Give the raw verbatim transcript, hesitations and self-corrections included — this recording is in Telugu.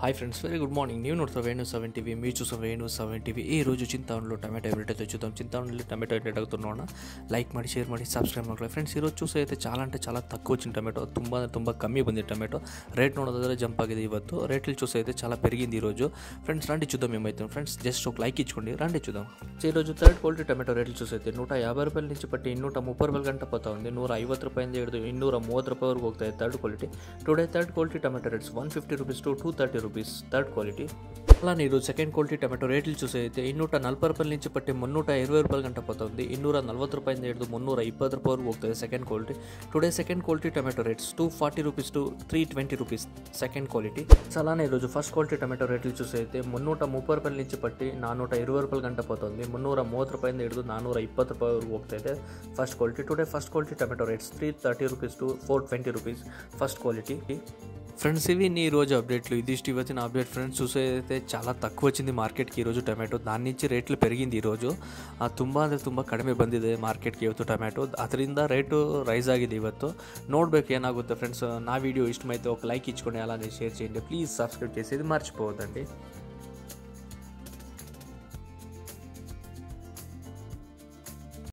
Hi friends, very good morning. నేను నోట్స్ వేణు సెవెన్ టీవీ, మీరు చూసే వేణు సెవెన్ టీవీ. ఈ రోజు చింతామణిలో టమాటో రేట్ అయితే చూద్దాం. చింతామణిలో టమాటో ರೇಟ್ ಆಗುತ್ತೋಣ ಲೈಕ್ ಮಾಡಿ, ಶೇರ್ ಮಾಡಿ, ಸಬ್ಸ್ಕ್ರೈಬ್ ಮಾಡಿ ಫ್ರೆಂಡ್ಸ್. ಈರೋಜು చూసే అయితే చాలా అంటే చాలా తక్కువ వచ్చిన టమాటో, ತುಂಬ ತುಂಬ ಕಮ್ಮಿ ಬಂದಿದೆ టమాటో రేట్. ನೋಡೋದಾದ್ರೆ జంప్ ಆಗಿದೆ ಇವತ್ತು. రేట్లు చూసే అయితే చాలా పెరిగింది ఈరోజు ఫ్రెండ్స్. రండి చూద్దాం ఏమైతే ఫ్రెండ్స్. జస్ట్ ఒక లైక్ ఇచ్చుకోండి, రండి చూద్దాం. ఈరోజు థర్డ్ క్వాలిటీ టమాటో రేట్లు చూసే అయితే నూట యాభై రూపాయల నుంచి పట్టి ಇನ್ನೂರ ಮುప్పತ್ತು ರೂಪಾಯಿ ಗಂಟ పోతా ఉంది. ನೂರ ಐವತ್ತು ರೂಪಾಯಿಂದ ಹಿಡಿದು ಇನ್ನೂರ ಮೂವತ್ತು ರೂಪಾಯಿವರೆಗೂ ಹೋಗ್ತಾ ಇದೆ third quality. Today third quality tomato rates one fifty rupees to two thirty rupees third quality. అలానే ఈరోజు సెకండ్ క్వాలిటీ టమాటో రేట్లు చూసే అయితే ಇನ್ನೂರ ನಲವತ್ತು రూపాయల నుంచి పట్టి ಮುನ್ನೂರ ಇರುವತ್ತು ರೂಪಾಯಿ ಗಂಟ పోతా ఉంది. ಇನ್ನೂರ ನಲವತ್ತು ರೂಪಾಯಿಂದ ಹಿಡಿದು ಮುನ್ನೂರ ಇಪ್ಪತ್ತು ರೂಪಾಯಿವರೆಗೂ ಹೋಗ್ತದೆ second quality. Today second quality tomato rates two forty rupees to three twenty rupees second quality. అలానే ఈరోజు ఫస్ట్ క్వాలిటీ టొమాటో రేట్లు చూసే అయితే మున్నూట ముప్పై రూపాయల నుంచి పట్టి నానూట ఇరవై రూపాయల గంట పోతుంది. మున్నూర ಮೂವತ್ತು ರೂಪಾಯಿಂದ ಹಿಡಿದು ನಾನೂರ ಇಪ್ಪತ್ತು ರೂಪಾಯಿವರೆಗೂ ಹೋಗ್ತಾ ಇದೆ first quality. Today first quality tomato rates three thirty rupees to four twenty rupees first quality. Friends, ఇవి ఈ రోజు అప్డేట్లు. ఇదిష్టి వచ్చిన అప్డేట్ ఫ్రెండ్స్. చూసే అయితే చాలా తక్కువ వచ్చింది మార్కెట్కి ఈరోజు ಟೊಮೆಟೊ. దాని నుంచి ರೇట్లు పెరిగింది ఈరోజు. ತುಂಬ ಅಂದರೆ ತುಂಬ ಕಡಿಮೆ ಬಂದಿದೆ ಮಾರ್ಕೆಟ್ಗೆ ಇವತ್ತು ಟೊಮೆಟೊ. ಅದರಿಂದ ರೇಟು ರೈಸ್ ಆಗಿದೆ ಇವತ್ತು. ನೋಡಬೇಕು ಏನಾಗುತ್ತೆ ಫ್రెండ్స్. నా వీడియో ఇష్టమైతే ఒక లైక్ ఇచ్చుకొని అలానే షేర్ చేయండి. ప్లీజ్ సబ్స్క్రైబ్ చేసేది మర్చిపోవద్దండి.